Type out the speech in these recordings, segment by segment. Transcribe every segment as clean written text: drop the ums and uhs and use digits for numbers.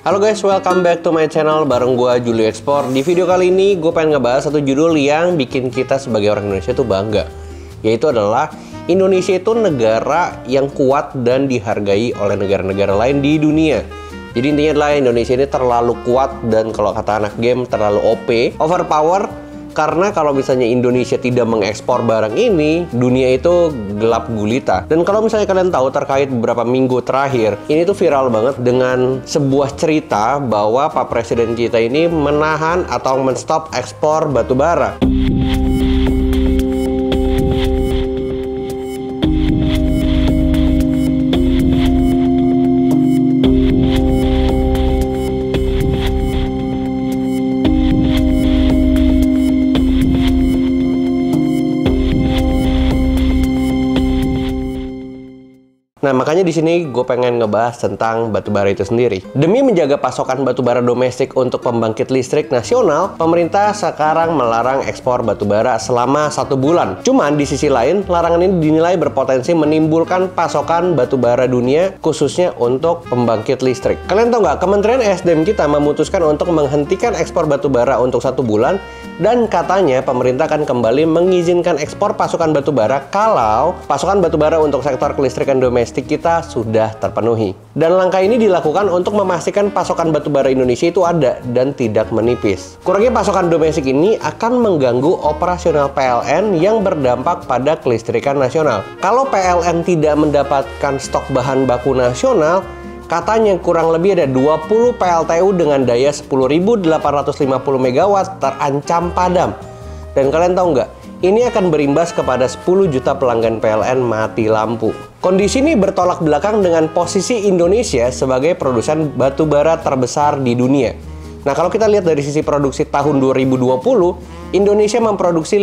Halo guys, welcome back to my channel bareng gue Julio Export. Di video kali ini gue pengen ngebahas satu judul yang bikin kita sebagai orang Indonesia tuh bangga, yaitu adalah Indonesia itu negara yang kuat dan dihargai oleh negara-negara lain di dunia. Jadi intinya adalah Indonesia ini terlalu kuat dan kalau kata anak game terlalu OP, overpower. Karena kalau misalnya Indonesia tidak mengekspor barang ini, dunia itu gelap gulita. Dan kalau misalnya kalian tahu terkait beberapa minggu terakhir, ini tuh viral banget dengan sebuah cerita bahwa Pak Presiden kita ini menahan atau menstop ekspor batu bara. Nah, makanya di sini gue pengen ngebahas tentang batubara itu sendiri. Demi menjaga pasokan batubara domestik untuk pembangkit listrik nasional, pemerintah sekarang melarang ekspor batubara selama 1 bulan. Cuman di sisi lain, larangan ini dinilai berpotensi menimbulkan pasokan batubara dunia, khususnya untuk pembangkit listrik. Kalian tahu nggak, Kementerian SDM kita memutuskan untuk menghentikan ekspor batubara untuk 1 bulan, dan katanya pemerintah akan kembali mengizinkan ekspor pasokan batubara kalau pasokan batubara untuk sektor kelistrikan domestik kita sudah terpenuhi. Dan langkah ini dilakukan untuk memastikan pasokan batubara Indonesia itu ada dan tidak menipis. Kurangnya pasokan domestik ini akan mengganggu operasional PLN yang berdampak pada kelistrikan nasional. Kalau PLN tidak mendapatkan stok bahan baku nasional, katanya kurang lebih ada 20 PLTU dengan daya 10.850 MW terancam padam. Dan kalian tahu nggak? Ini akan berimbas kepada 10 juta pelanggan PLN mati lampu. Kondisi ini bertolak belakang dengan posisi Indonesia sebagai produsen batu bara terbesar di dunia. Nah, kalau kita lihat dari sisi produksi tahun 2020, Indonesia memproduksi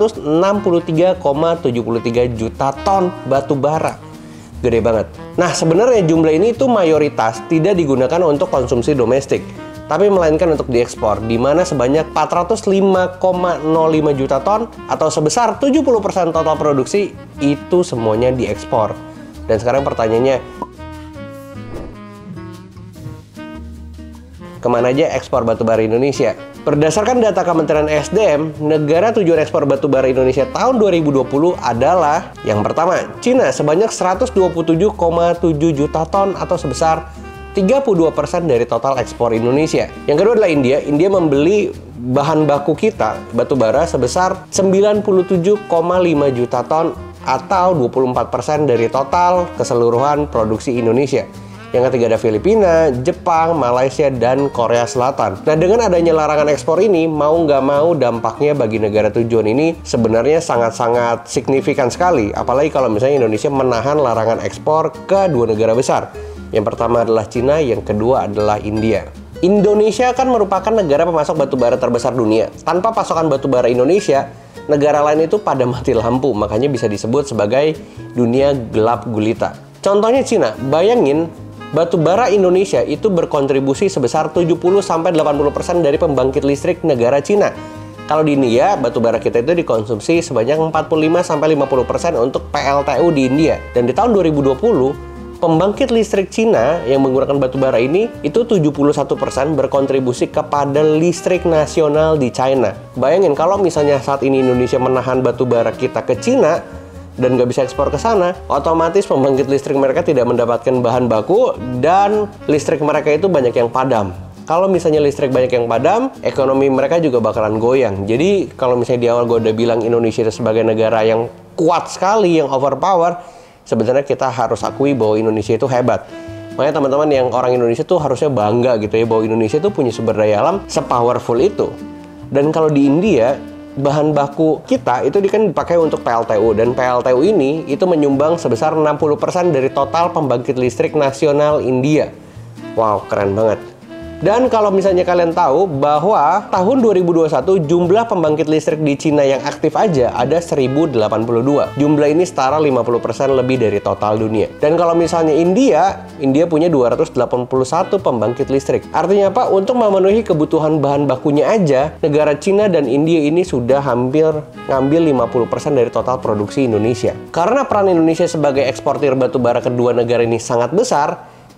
563,73 juta ton batu bara. Gede banget. Nah, sebenarnya jumlah ini tuh mayoritas tidak digunakan untuk konsumsi domestik, tapi melainkan untuk diekspor, di mana sebanyak 405,05 juta ton atau sebesar 70% total produksi itu semuanya diekspor. Dan sekarang pertanyaannya, kemana aja ekspor batubara Indonesia? Berdasarkan data Kementerian SDM, negara tujuan ekspor batubara Indonesia tahun 2020 adalah yang pertama, Cina sebanyak 127,7 juta ton atau sebesar 32% dari total ekspor Indonesia. Yang kedua adalah India. India membeli bahan baku kita, batubara, sebesar 97,5 juta ton atau 24% dari total keseluruhan produksi Indonesia. Yang ketiga ada Filipina, Jepang, Malaysia, dan Korea Selatan. Nah, dengan adanya larangan ekspor ini, mau nggak mau dampaknya bagi negara tujuan ini sebenarnya sangat-sangat signifikan sekali. Apalagi kalau misalnya Indonesia menahan larangan ekspor ke 2 negara besar. Yang pertama adalah Cina, yang kedua adalah India. Indonesia kan merupakan negara pemasok batubara terbesar dunia. Tanpa pasokan batubara Indonesia, negara lain itu pada mati lampu. Makanya bisa disebut sebagai dunia gelap gulita. Contohnya Cina, bayangin batubara Indonesia itu berkontribusi sebesar 70-80% dari pembangkit listrik negara Cina. Kalau di India, batubara kita itu dikonsumsi sebanyak 45-50% untuk PLTU di India. Dan di tahun 2020, pembangkit listrik Cina yang menggunakan batubara ini itu 71% berkontribusi kepada listrik nasional di China. Bayangin kalau misalnya saat ini Indonesia menahan batubara kita ke Cina dan nggak bisa ekspor ke sana, otomatis pembangkit listrik mereka tidak mendapatkan bahan baku dan listrik mereka itu banyak yang padam. Kalau misalnya listrik banyak yang padam, ekonomi mereka juga bakalan goyang. Jadi kalau misalnya di awal gue udah bilang Indonesia sebagai negara yang kuat sekali, yang overpower, sebenarnya kita harus akui bahwa Indonesia itu hebat. Makanya teman-teman yang orang Indonesia tuh harusnya bangga gitu ya, bahwa Indonesia tuh punya sumber daya alam sepowerful itu. Dan kalau di India, bahan baku kita itu kan dipakai untuk PLTU, dan PLTU ini itu menyumbang sebesar 60% dari total pembangkit listrik nasional India. Wow, keren banget. Dan kalau misalnya kalian tahu bahwa tahun 2021 jumlah pembangkit listrik di Cina yang aktif aja ada 1082. Jumlah ini setara 50% lebih dari total dunia. Dan kalau misalnya India punya 281 pembangkit listrik. Artinya apa? Untuk memenuhi kebutuhan bahan bakunya aja, negara Cina dan India ini sudah hampir ngambil 50% dari total produksi Indonesia. Karena peran Indonesia sebagai eksportir batubara kedua negara ini sangat besar,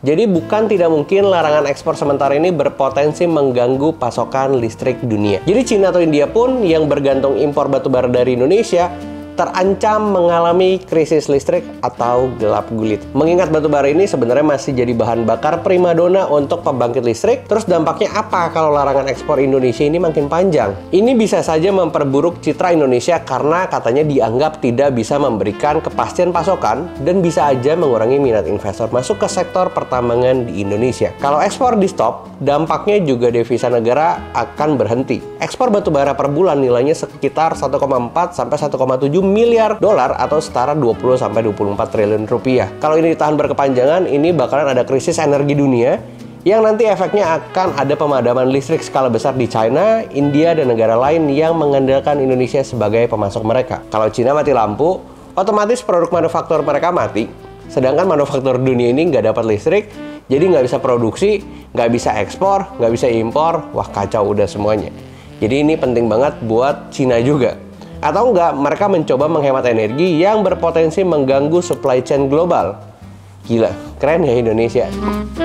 Jadi bukan tidak mungkin larangan ekspor sementara ini berpotensi mengganggu pasokan listrik dunia. Jadi Cina atau India pun yang bergantung impor batubara dari Indonesia terancam mengalami krisis listrik atau gelap gulita. Mengingat batubara ini sebenarnya masih jadi bahan bakar primadona untuk pembangkit listrik, terus dampaknya apa kalau larangan ekspor Indonesia ini makin panjang? Ini bisa saja memperburuk citra Indonesia karena katanya dianggap tidak bisa memberikan kepastian pasokan dan bisa aja mengurangi minat investor masuk ke sektor pertambangan di Indonesia. Kalau ekspor di stop, dampaknya juga devisa negara akan berhenti. Ekspor batubara per bulan nilainya sekitar 1,4 sampai 1,7 miliar dolar atau setara 20 sampai 24 triliun rupiah. Kalau ini ditahan berkepanjangan, ini bakalan ada krisis energi dunia yang nanti efeknya akan ada pemadaman listrik skala besar di China, India, dan negara lain yang mengandalkan Indonesia sebagai pemasok mereka. Kalau Cina mati lampu, otomatis produk manufaktur mereka mati. Sedangkan manufaktur dunia ini nggak dapat listrik, jadi nggak bisa produksi, nggak bisa ekspor, nggak bisa impor. Wah, kacau udah semuanya. Jadi ini penting banget buat Cina juga. Atau enggak, mereka mencoba menghemat energi yang berpotensi mengganggu supply chain global. Gila, keren ya Indonesia.